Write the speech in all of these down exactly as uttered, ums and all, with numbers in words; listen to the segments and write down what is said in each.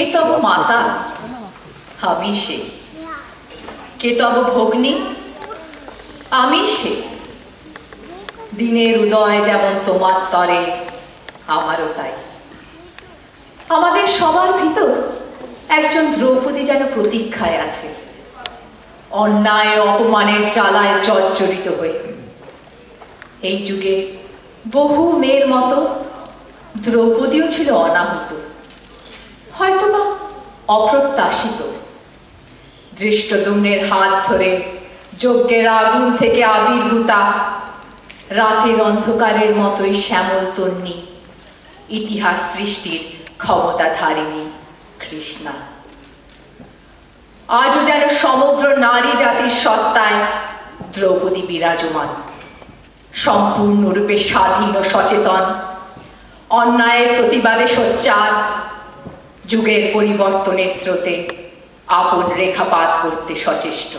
কে তব মাতা? আমি সে। কে তব ভগ্নী? আমি সে। দিনের উদয় যেমন তোমার তরে, আমারও তাই। আমাদের সবার ভিতর একজন দ্রৌপদী যেন প্রতীক্ষায় আছে, অন্যায় অপমানের জ্বালায় জর্জরিত হয়ে। এই যুগের বহু মেয়ের মতো দ্রৌপদীও ছিল অনাহুত, হয়তোবা অপ্রত্যাশিত। ধৃষ্টদ্যুম্নের হাত ধরে যজ্ঞের আগুন থেকে আবির্ভূতা, রাতের অন্ধকারের মতোই শ্যামল তন্নি, ইতিহাস সৃষ্টির ক্ষমতাধারিণী কৃষ্ণা। আজও যেন সমগ্র নারী জাতির সত্তায় দ্রৌপদী বিরাজমান, সম্পূর্ণরূপে স্বাধীন ও সচেতন, অন্যায়ের প্রতিবাদে সোচ্চার, যুগের পরিবর্তনের স্রোতে আপন রেখাপাত করতে সচেষ্ট।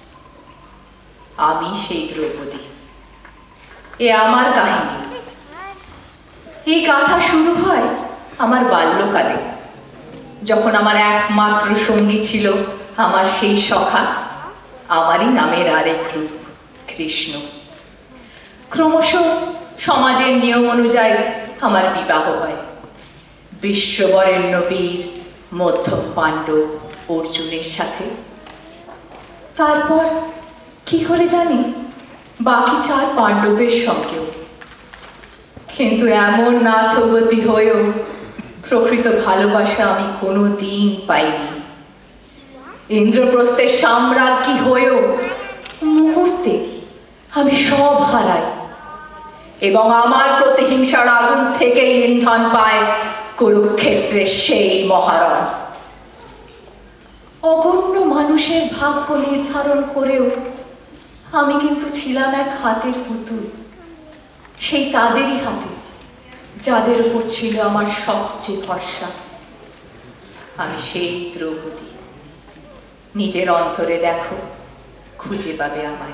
আমি সেই দ্রৌপদী। এ আমার কাহিনী। এই গাথা শুরু হয় আমার বাল্যকালে, যখন আমার একমাত্র সঙ্গী ছিল আমার সেই সখা, আমারই নামের আরেক রূপ কৃষ্ণ। ক্রমশ সমাজের নিয়ম অনুযায়ী আমার বিবাহ হয় বিশ্ববরেণ্য বীর মধ্যম পাণ্ডব অর্জুনের সাথে। তারপর কি করে জানি বাকি চার পাণ্ডবের সঙ্গেও। কিন্তু এমন নাথবতী হয়েও প্রকৃত ভালোবাসা আমি কোনো দিন পাইনি। ইন্দ্রপ্রস্থের সাম্রাজ্ঞী হয়েও মুহূর্তে আমি সব হারাই, এবং আমার প্রতিহিংসার আগুন থেকেই ইন্ধন পায় কুরুক্ষেত্রের সেই মহারণ। অগণ্য মানুষের ভাগ্য নির্ধারণ করেও আমি কিন্তু ছিলাম এক হাতের পুতুল, সেই তাদেরই হাতে যাদের উপর ছিল আমার সবচেয়ে ভরসা। আমি সেই দ্রৌপদী। নিজের অন্তরে দেখো, খুঁজে পাবে আমায়।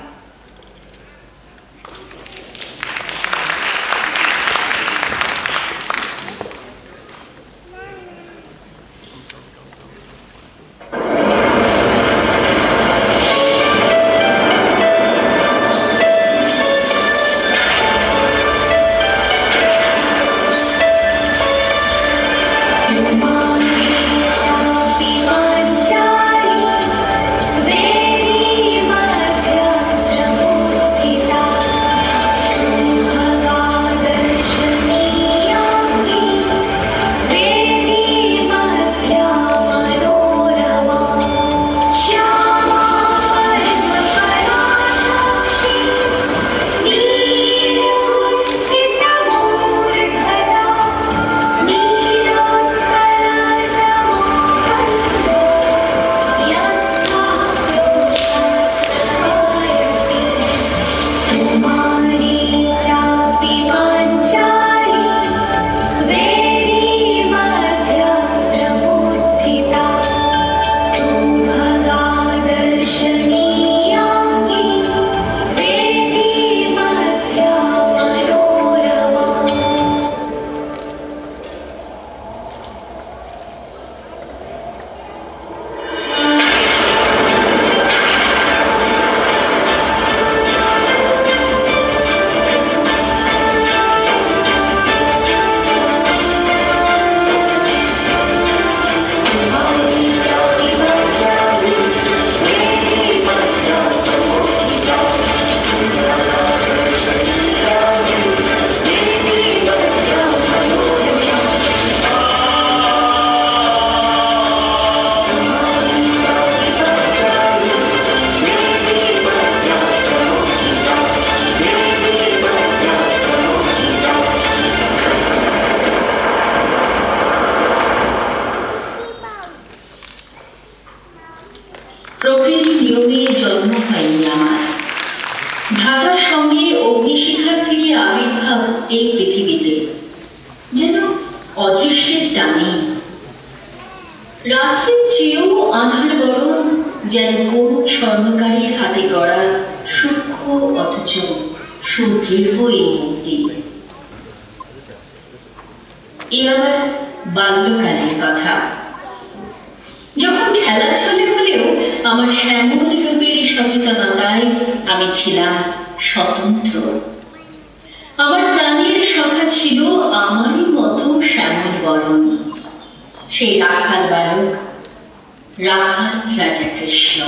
আমার শ্যামল রূপের সচেতনতায় আমি ছিলাম স্বতন্ত্র। আমার প্রাণের সখা ছিল আমারই মতো শ্যামল বরণ, সেই রাখাল বালক, রাখাল রাজা কৃষ্ণ।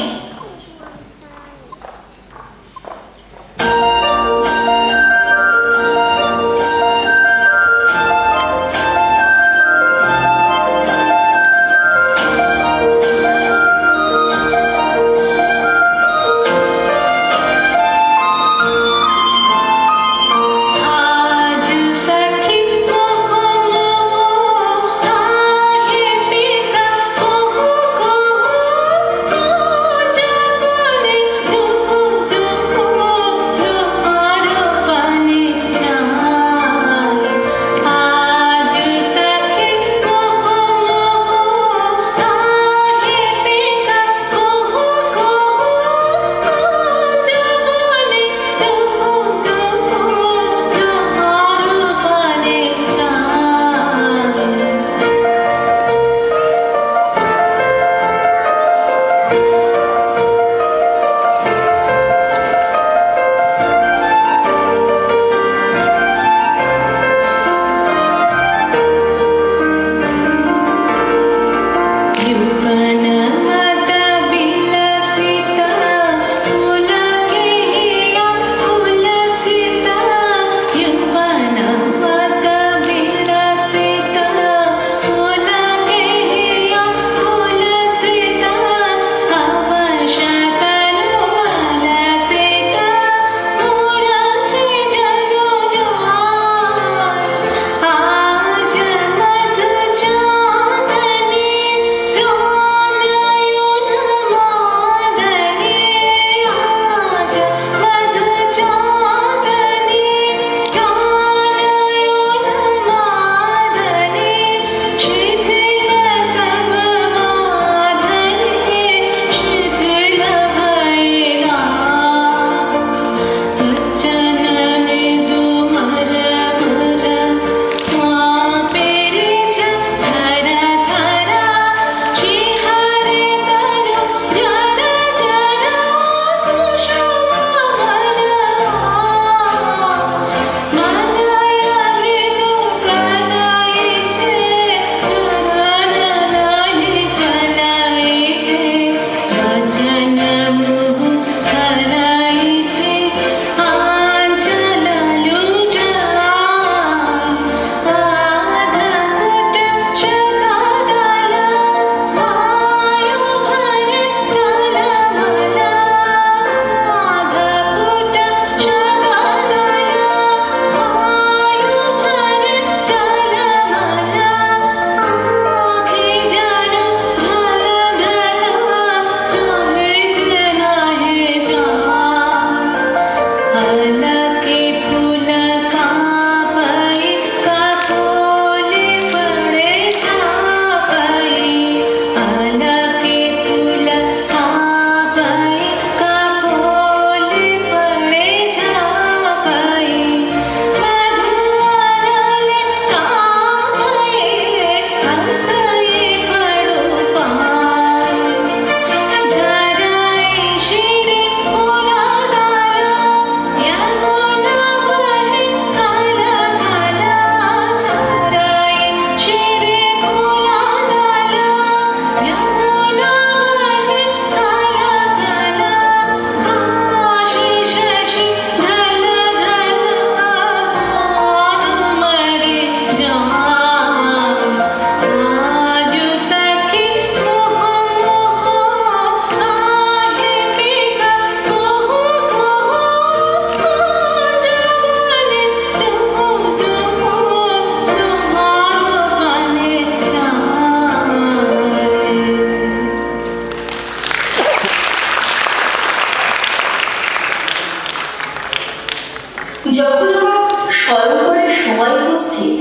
যখন আমার স্বয়ংবরের সময় উপস্থিত,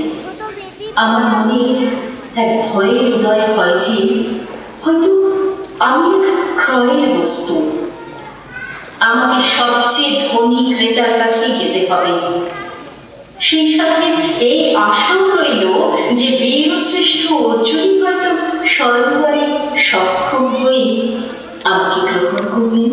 আমার মনে এক ভয়ের হৃদয় হয় যে হয়তো আমি এক ক্রয়ের বস্তু, আমাকে সবচেয়ে ধনী ক্রেতার কাছেই যেতে হবে। সেই সাথে এই আশাও রইল যে বীরশ্রেষ্ঠ অর্জুনই হয়তো স্বয়ংবরে সক্ষম হয়ে আমাকে গ্রহণ করবেন।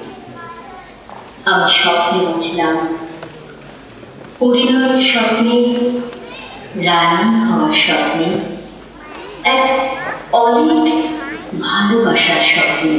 আমি স্বপ্নে বুঝলাম, পরিণয়ের স্বপ্নে, রানী হওয়ার স্বপ্নে, এক অনেক ভালোবাসার স্বপ্নে।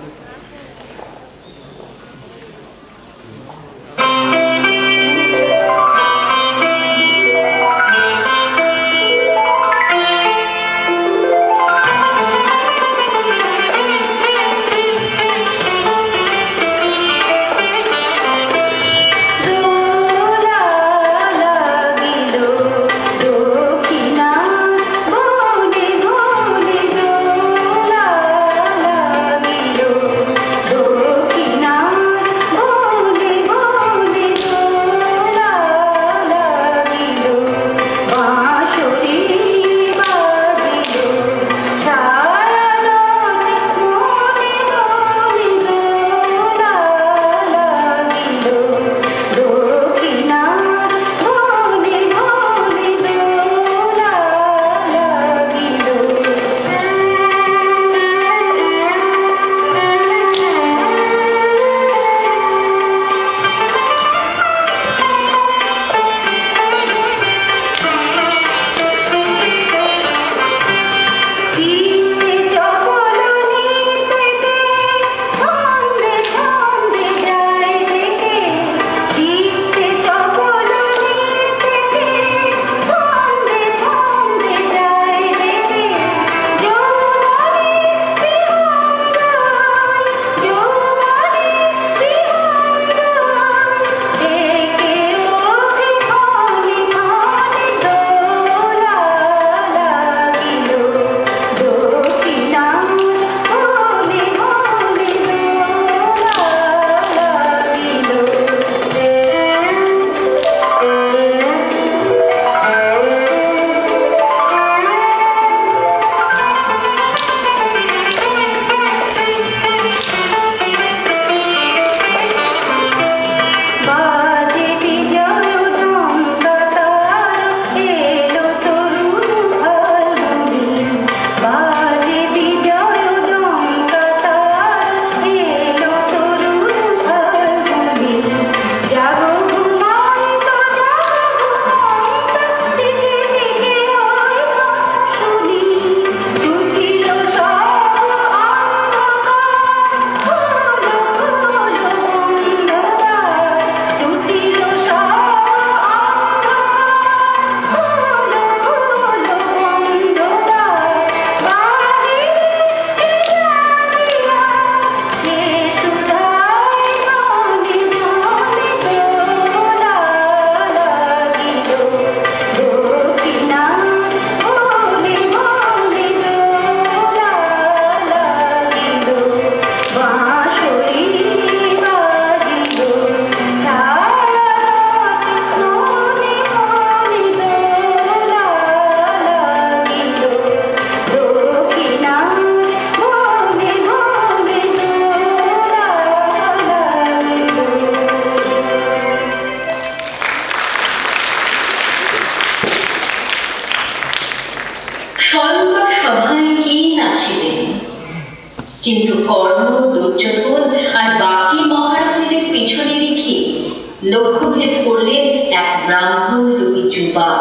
কিন্তু কর্ণ, দুর্যোধন আর বাকি মহারথীদের পিছনে রেখে লক্ষ্যভেদ করলেন এক ব্রাহ্মণ রূপী যুবা।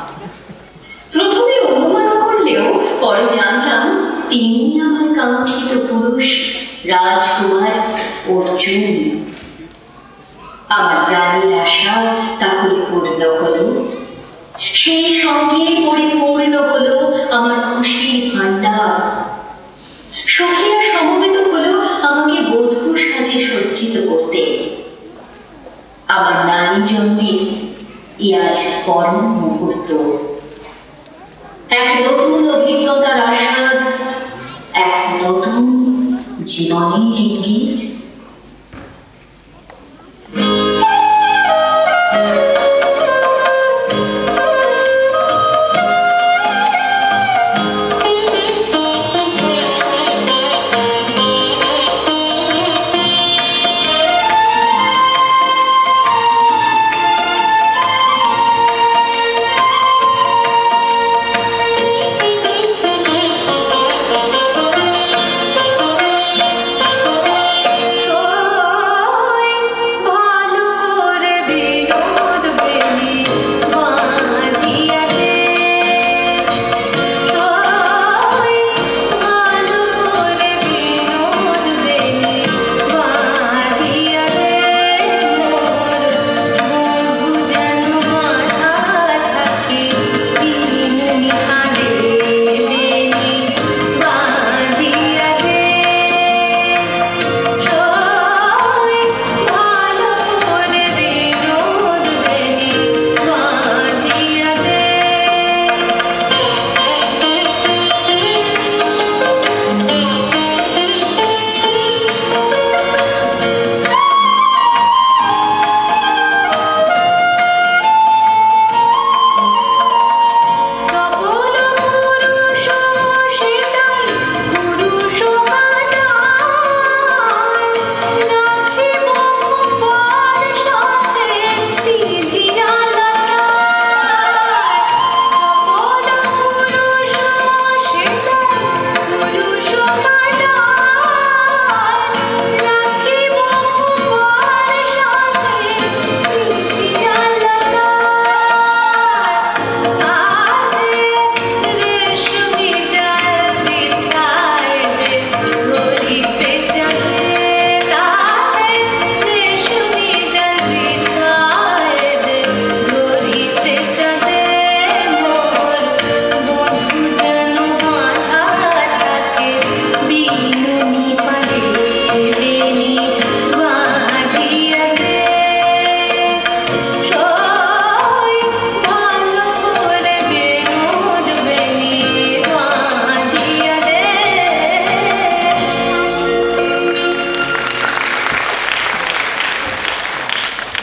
প্রথমে অনুমান করলেও পরে জানলাম তিনি আমার কাঙ্ক্ষিত পুরুষ রাজকুমার অর্জুন। আমার প্রাণের আশা তাহলে পূর্ণ হলো, সেই সঙ্গে পরিপূর্ণ হলো আমার খুশির ভাণ্ডার। সখীরা সমবেত হলো আমাকে বধূ সাজে সজ্জিত করতে। আমার নারী জন্মের এ আজ পরম মুহূর্ত, এক নতুন অভিজ্ঞতার আস্বাদ, এক নতুন জীবনের ইঙ্গিত।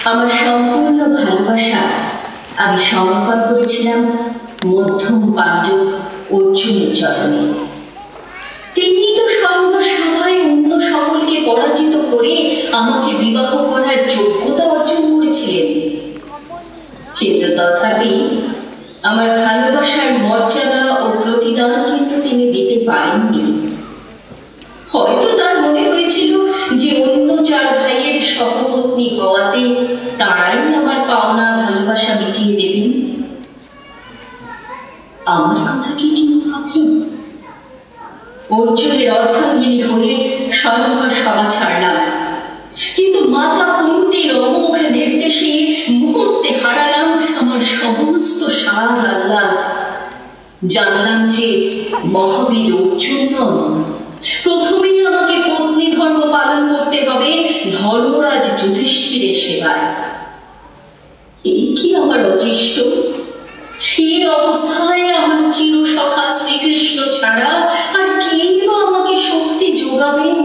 আমার সম্পূর্ণ ভালোবাসা আমি সমর্পণ করেছিলাম মধ্যম পাণ্ডব অর্জুনের চরণে। তিনি তো সংবাদ সভায় অন্য সকলকে পরাজিত করে আমাকে বিবাহ করার যোগ্যতা অর্জন করেছিলেন। কিন্তু তথাপি আমার ভালোবাসার মর্যাদা ও প্রতিদান কিন্তু তিনি দিতে পারেননি। হয়তো তার মনে হয়েছিল যে অন্য চার ভাইয়ের সহপত্নী হওয়াতে তারাই আমার পাওনা ভালোবাসা মিটিয়ে দেবেন। আমার কথা কি কেউ ভাবল? অর্জুনের অর্ধাঙ্গিনী হয়ে স্বয়ংবর সভা ছাড়লাম, কিন্তু মাতা কুন্তীর অমোঘ নির্দেশে মুহূর্তে হারালাম আমার সমস্ত স্বাদ আহ্লাদ। জানলাম যে মহাবীর অর্জুন নন, প্রথমেই আমাকে পত্নী ধর্ম পালন করতে হবে ধর্মরাজ যুধিষ্ঠিরের সেবায়। এই কি আমার অদৃষ্ট! সেই অবস্থায় আমার চিরসখা শ্রীকৃষ্ণ ছাড়া আর কেই বা আমাকে শক্তি যোগাবেন?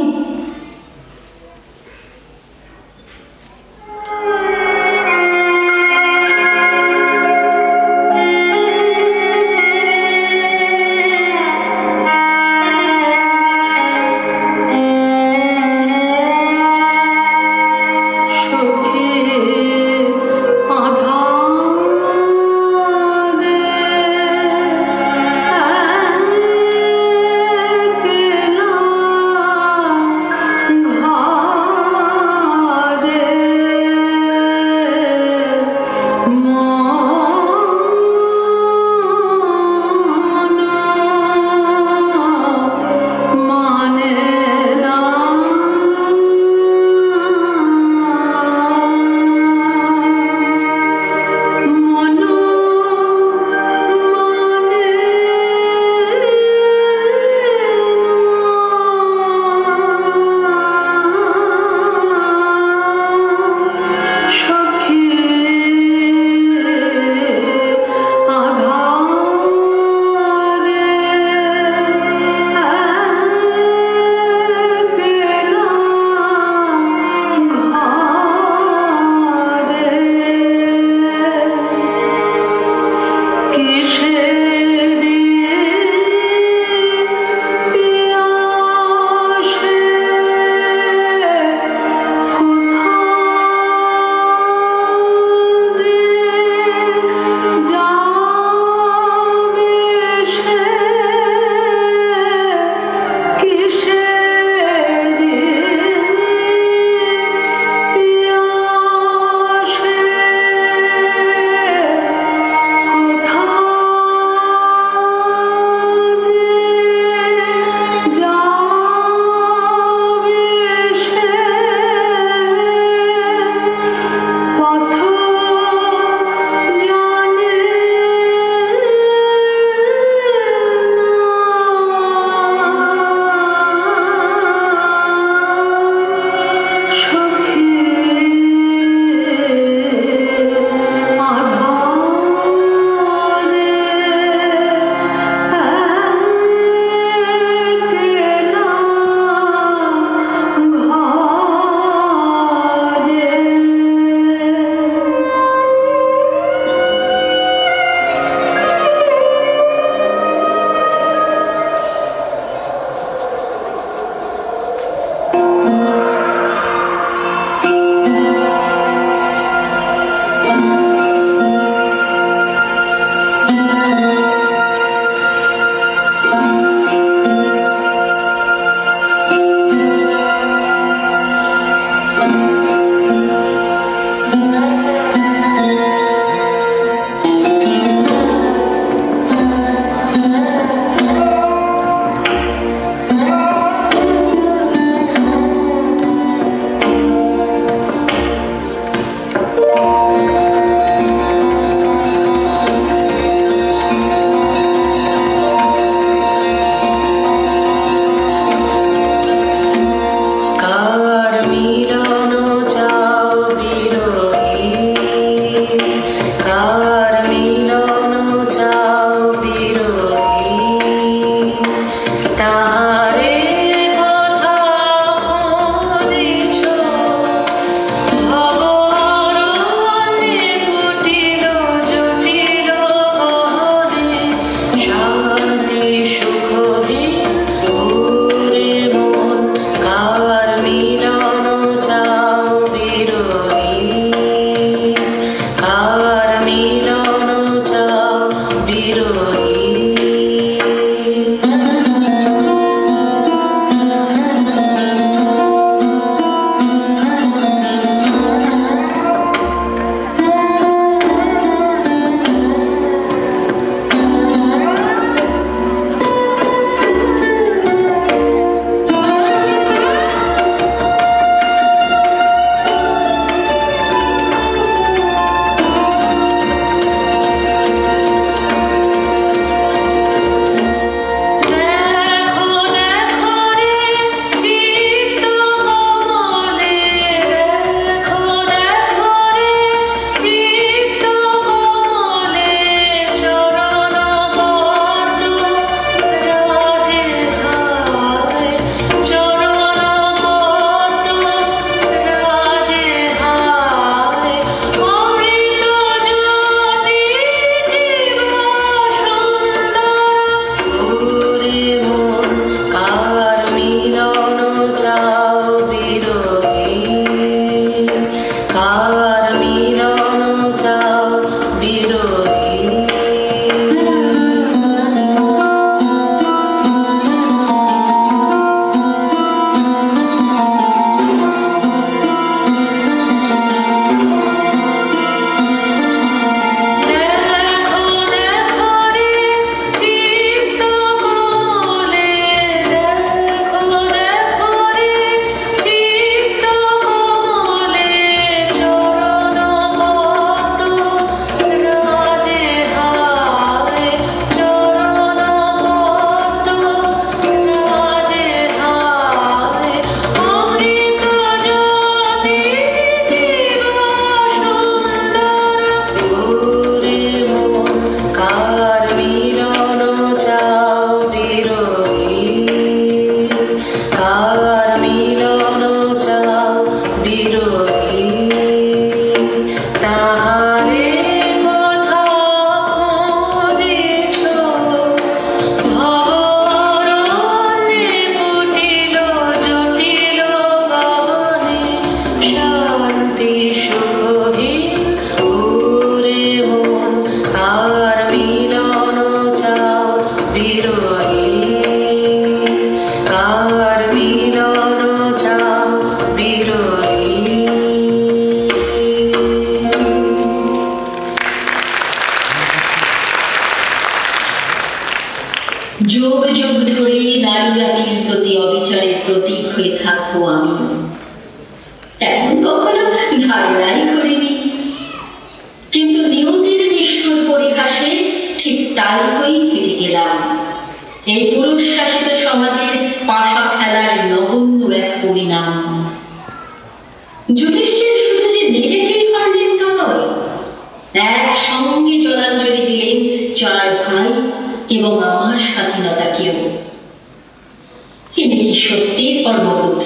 হয়ে থাকবো আমি, এমন কখনো ধারণাই করিনি। কিন্তু নিয়তির নিষ্ঠুর পরিহাসে ঠিক তাই হয়েই থেকে গেলাম। এই পুরুষ শাসিত সমাজের পাশা খেলার নগণ্য এক পরিণাম। যুধিষ্ঠির শুধু যে নিজেকেই হারলেন তা নয়, একসঙ্গে জলাঞ্জলি দিলেন চার ভাই এবং আমার স্বাধীনতাকেও। ইনি কি সত্যি ধর্মপুত্র?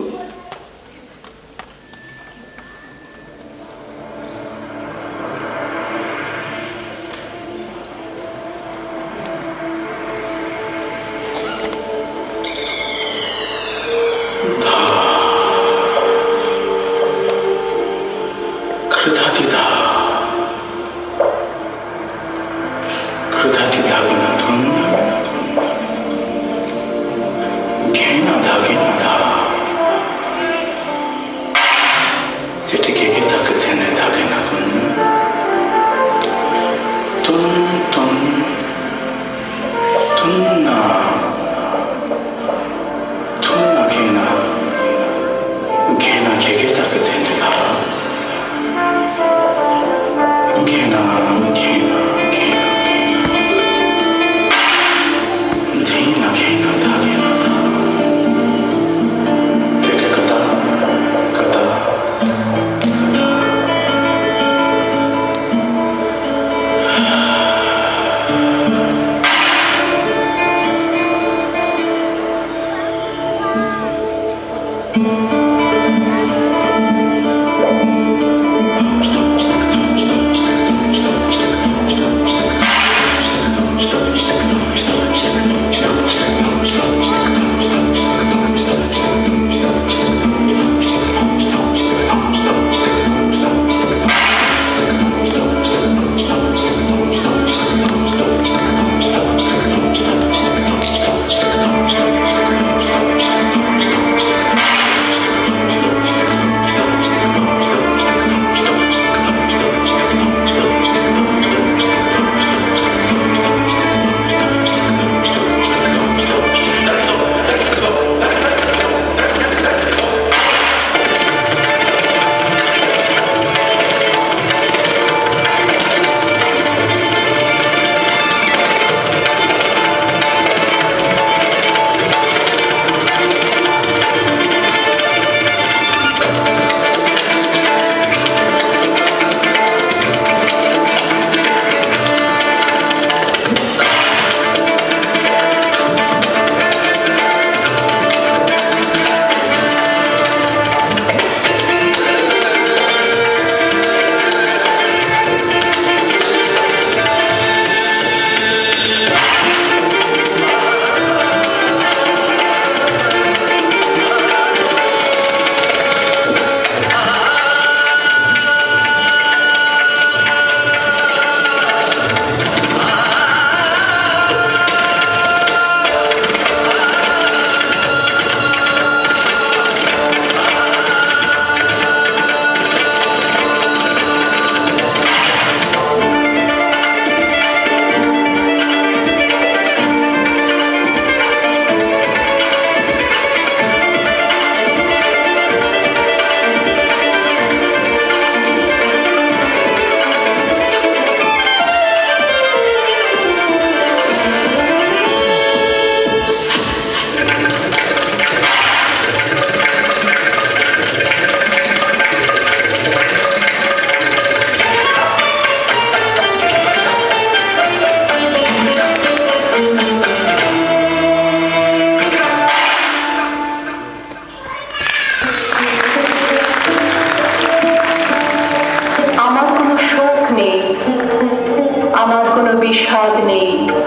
বিষাদ নেই।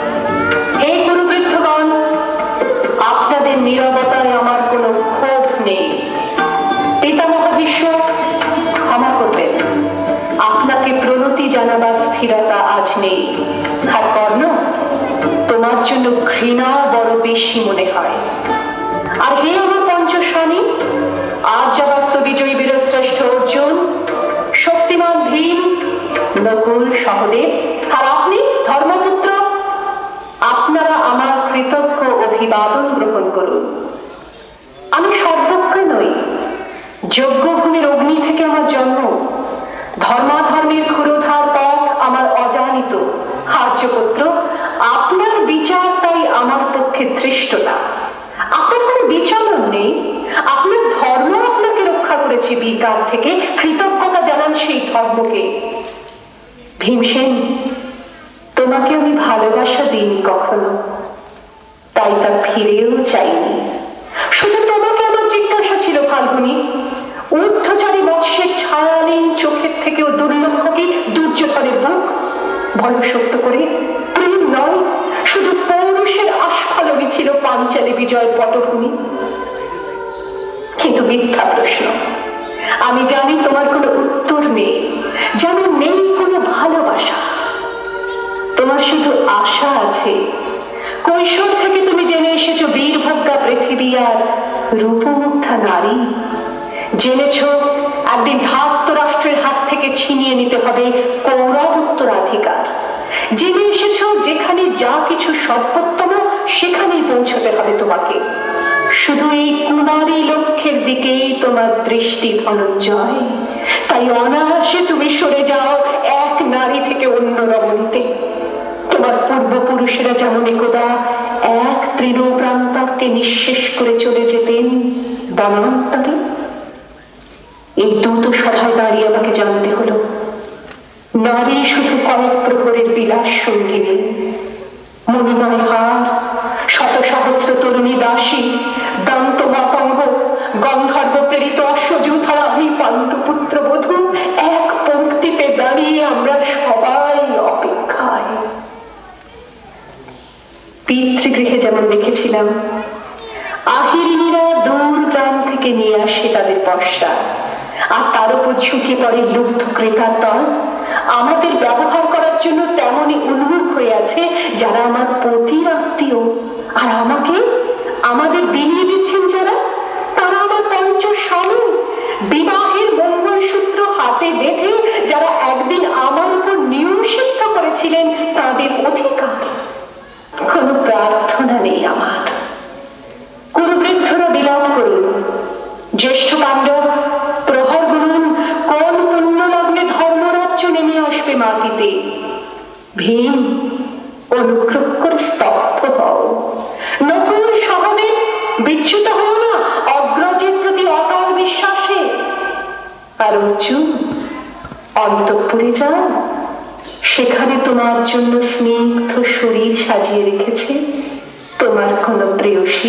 হে গুরুবৃদ্ধগণ, আপনাদের নীরবতায় আমার কোনো ক্ষোভ নেই। পিতামহ ভীষ্ম, ক্ষমা করবেন, আপনাকে প্রণতি জানাবার স্থিরতা আজ নেই। আর কর্ণ, তোমার জন্য ঘৃণাও বড় বেশি মনে হয়। আর হে আমার পঞ্চস্বামী, আজ জবাত্ম বিজয়ী বীরশ্রেষ্ঠ অর্জুন, শক্তিমান ভীম, নকুল, সহদেব, আর আপনি ধর্মপুত্র, আপনারা আমার কৃতজ্ঞ অভিবাদন গ্রহণ করুন। আমি যজ্ঞভূমির অগ্নি থেকে আমার জন্ম, ধর্মাধর্মের ক্ষুরোধার পথ আমার অজানিত। আর্যপুত্র, আপনার বিচার তাই আমার পক্ষে ধৃষ্ট না। আপনার কোনো বিচলন নেই, আপনার ধর্ম আপনাকে রক্ষা করেছে বিকার থেকে। কৃতজ্ঞতা জানান সেই ধর্মকে। ভীমসেন, তোমাকে আমি ভালোবাসা দিইনি কখনো, তাই তা ফিরেও চাইনি। শুধু তোমাকে আমার জিজ্ঞাসা ছিল ফাল্গুনী, ঊর্ধ্বচারী মৎস্যের ছায়ালীন চোখের থেকেও দুর্লক্ষ কি দুর্যোধনের বুক? বলো সত্য করে, প্রেম নয়, শুধু পৌরুষের আস্ফালনই ছিল পাঞ্চালী বিজয় পটভূমি? কিন্তু মিথ্যা প্রশ্ন। আমি জানি তোমার কোনো উত্তর নেই, যেন নেই কোনো ভালোবাসা। তোমার শুধু আশা আছে। কৈশোর থেকে তুমি জেনে এসেছো বীরভদ্রা পৃথিবী আর রূপমুগ্ধা নারী। জেনেছ একদিন ধাত্ত রাষ্ট্রের হাত থেকে ছিনিয়ে নিতে হবে কৌরব উত্তরাধিকার। জেনে এসেছ যেখানে যা কিছু সর্বোত্তম সেখানেই পৌঁছতে হবে তোমাকে। শুধু এই কুমারী লক্ষ্যের দিকেই তোমার দৃষ্টি ধনঞ্জয়। তাই অনায়াসে তুমি সরে যাও এক নারী থেকে অন্য রমণীতে। তোমার পূর্বপুরুষেরা যেমন একদা এক তৃণপ্রান্তরকে নিঃশেষ করে চলে যেতেন বনান্তরে, এই দ্রুত সভায় দাঁড়িয়ে আমাকে জানতে হলো নারী শুধু কয়েক প্রহরের বিলাস সঙ্গিনী। মণিময় হার, শত সহস্র তরুণী দাসী, দান্ত মাতঙ্গ, গন্ধর্ব প্রেরিত অশ্বযুথা, আমি পাণ্ডুপুত্র বধূ, এক পঙ্ক্তিতে দাঁড়িয়ে আমরা সবাই অপেক্ষায়। পিতৃগৃহে যেমন দেখেছিলাম আহিরিনীরা দূর গ্রাম থেকে নিয়ে আসে তাদের পশরা, আর তার উপর ঝুঁকে পড়ে লুব্ধ ক্রেতার দল। আমাদের ব্যবহার করার জন্য তেমনই উন্মুখ হয়ে আছে যারা আমার পতির আত্মীয়। আর আমাকে আমাদের বিলিয়ে দিচ্ছেন যারা, তারা আমার পঞ্চস্বামী। বিবাহের মঙ্গলসূত্র হাতে বেঁধে যারা একদিন আমার উপর নিয়ম সিদ্ধ করেছিলেন তাদের অধিকার। কোনো প্রার্থনা নেই আমার। কুরুবৃদ্ধরা বিলাপ করুন, জ্যেষ্ঠ পাণ্ডব প্রহর গুরুন, কোন পুণ্য লগ্নে ধর্মরাজ্য নেমে আসবে মাটিতে। ভীম, অনুগ্রহ করে স্তব্ধ হও। নকুল সহদেব, বিচ্যুত হও না অগ্রজের প্রতি অটল বিশ্বাসে। আর অর্জুন, অন্তঃপুরে যাও, সেখানে তোমার জন্য স্নিগ্ধ শরীর সাজিয়ে রেখেছে তোমার কোন প্রেয়সী।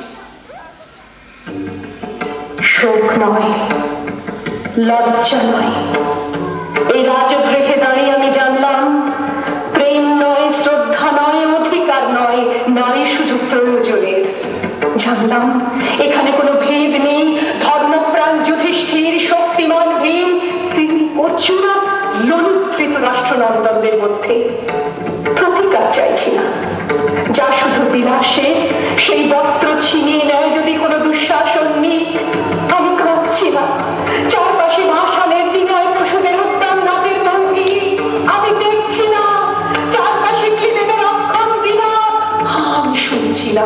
শোক নয়, লজ্জা নয়, এই রাজগৃহে দাঁড়িয়ে আমি জানলাম প্রেম নয়, শ্রদ্ধা নয়, অধিকার নয়, নারী শুধু প্রয়োজনের। জানলাম এখানে কোনো ভেদ নেই। ধর্মপ্রাণ যুধিষ্ঠির, শক্তিমান ভীম, কৃমি অর্জুন, ললিত রাষ্ট্রনন্দনদের মধ্যে প্রতিকার চাইছি না। যা শুধু বিলাসের, সেই বস্ত্র ছিনিয়ে নেয় যদি কোনো দুঃশাসন নেই। আমি কাঁদছি না চারপাশে ভাসানের দিনায় পশুদের উদ্যান নাচের ভঙ্গি। আমি দেখছি না চারপাশে ক্লিবেদের অক্ষম দিনা। আমি শুনছি না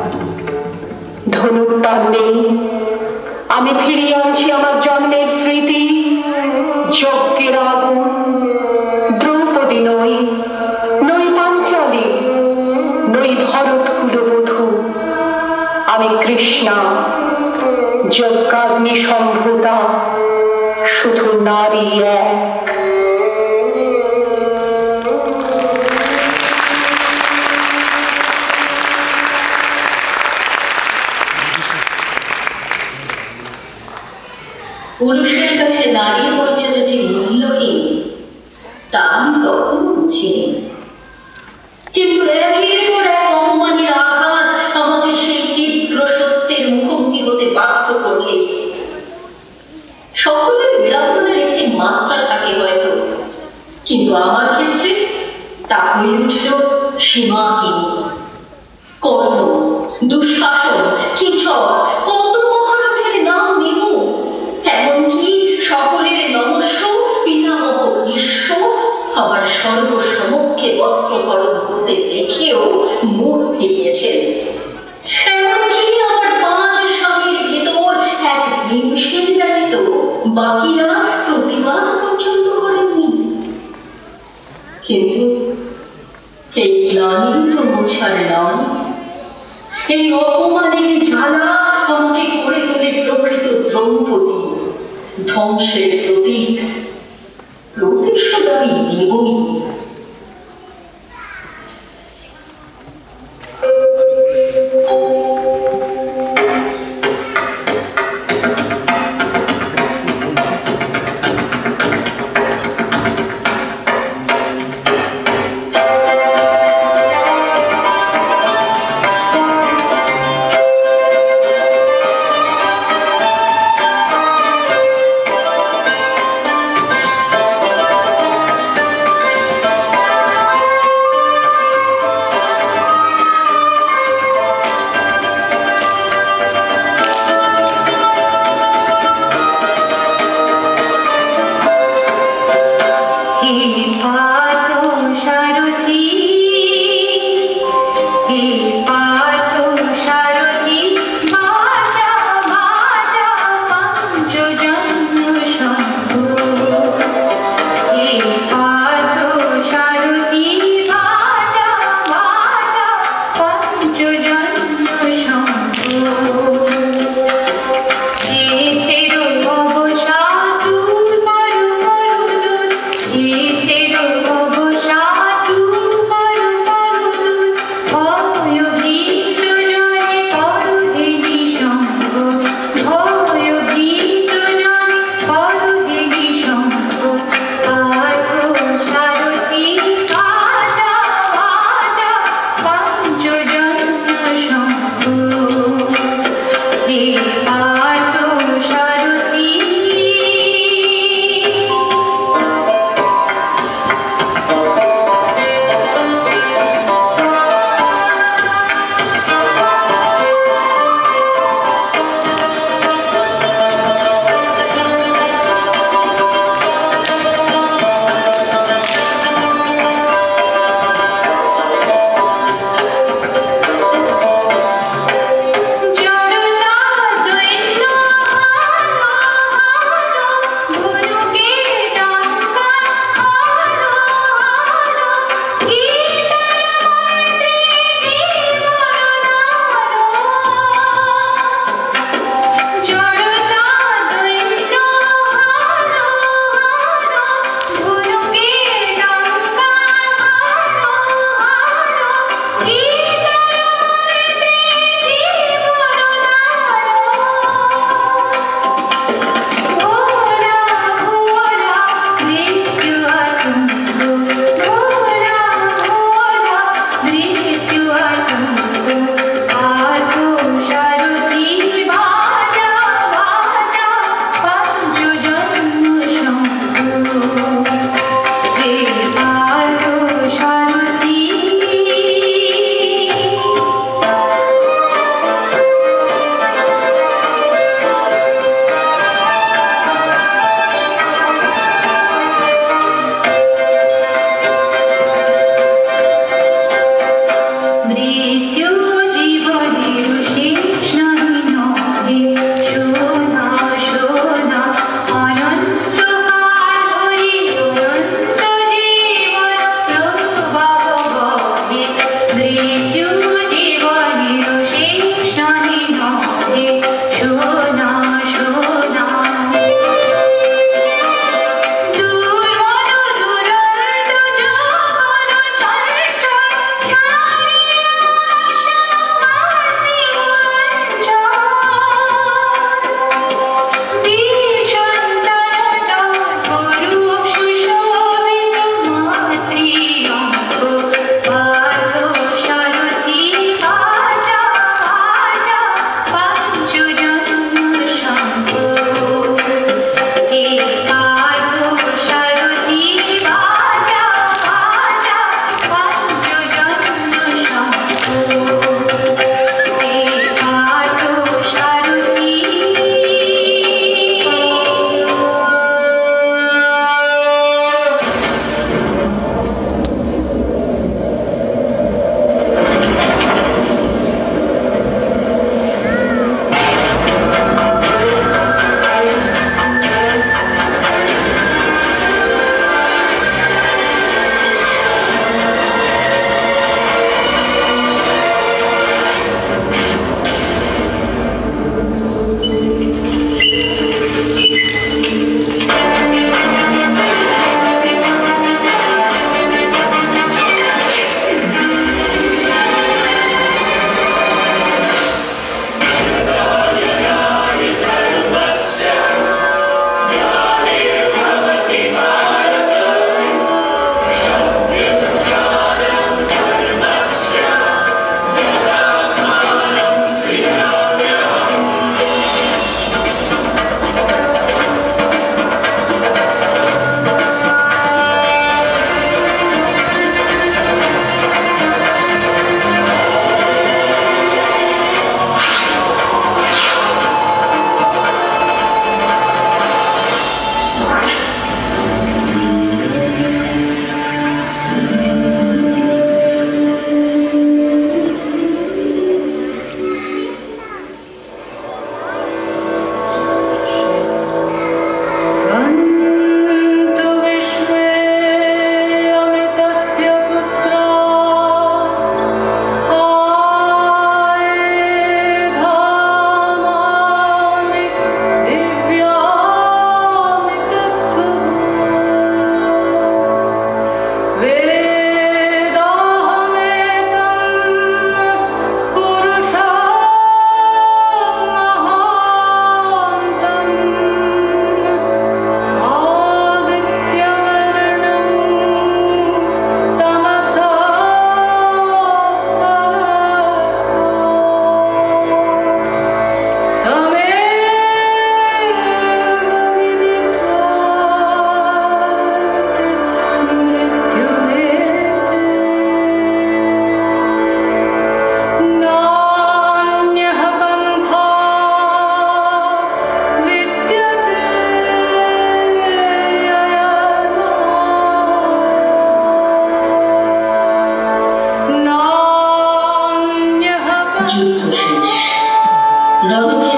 ধনুক তার নেই। আমি ফিরিয়ে আনছি আমার জন্মের স্মৃতি, যজ্ঞের আগুন। দ্রৌপদী নই, নই পাঞ্চালী, নই ভরত কুলবধূ। আমি কৃষ্ণা, যজ্ঞাগ্নি সম্ভূতা, শুধু নারী এক। পুরুষের কাছে নারীর মর্যাদা যে মূল্যহীন তা আমি তখনও বুঝিনি। কিন্তু একের পর এক অপমানের আঘাত আমাকে সেই তীব্র সত্যের মুখোমুখি হতে বাধ্য করলে। সকলের বিড়ম্বনার একটি মাত্রা থাকে হয়তো, কিন্তু আমার ক্ষেত্রে তা হয়ে উঠল সীমাহীন। কর্ণ, দুঃশাসন, কিচক, কত মহারথের নাম নিব, এমনকি সকলের নমস্য পিতামহ ভীষ্ম আমার সর্বসমক্ষে বস্ত্রহরণ হতে দেখেও মুখ ফিরিয়েছেন। এমনকি আমার পাঁচ স্বামীর ভেতর এক ভীমসেন ব্যতীত বাকিরা প্রতিবাদ পর্যন্ত করেননি। কিন্তু এই গ্লানি তো মোছার নয়, এই অপমানের জ্বালা আমাকে করে তোলে প্রকৃত দ্রৌপদী, ধ্বংসের প্রতীক। প্রতিশোধ আমি নেবই।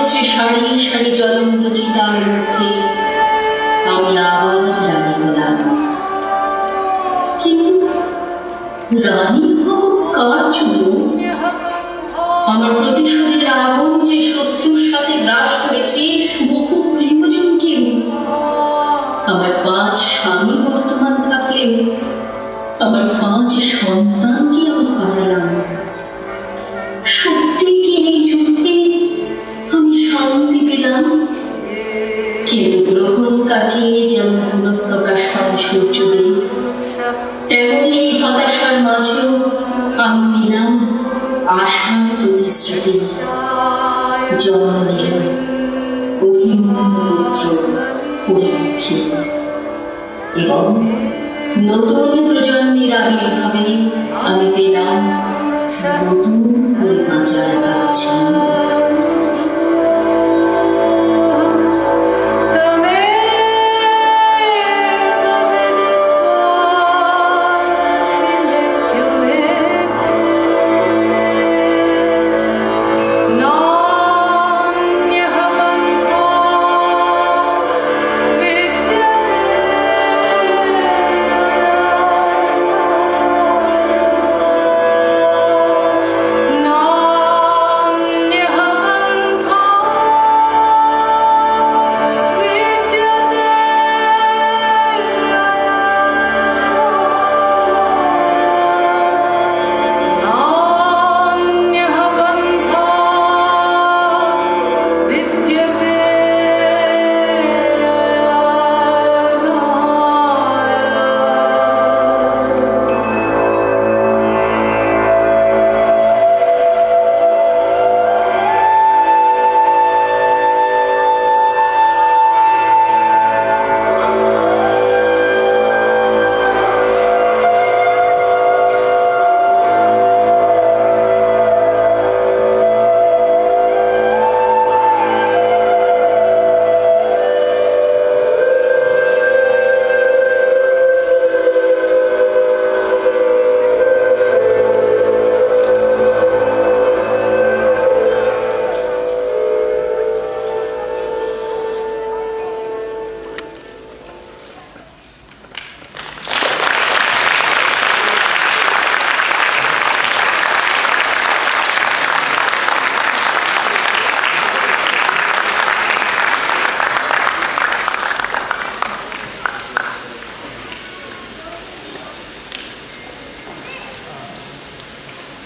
নক্ষত্রে সারি সারি জ্বলন্ত চিতার মধ্যে আমি আবার রানী হলাম। কিন্তু রানী হব কার জন্য? আমার প্রতিশোধের আগুন যে শত্রুর সাথে গ্রাস করেছে বহু প্রিয়জনকে। আমার পাঁচ স্বামী বর্তমান থাকলেও আমার পাঁচ সন্তানকে আমি হারালাম। সত্যি কি এই যুদ্ধে আমি শান্তি পেলাম? কিন্তু গ্রহণ কাটিয়ে যেমন পুনঃপ্রকাশ পান সূর্যদেব, তেমনি এই হতাশার মাঝেও আমি পেলাম আশার প্রতিশ্রুতি। জন্ম নিল অভিমন্যু পুত্র পরীক্ষিত, এবং নতুন প্রজন্মের আবির্ভাবে আমি পেলাম নতুন করে বাঁচার আকাঙ্ক্ষা।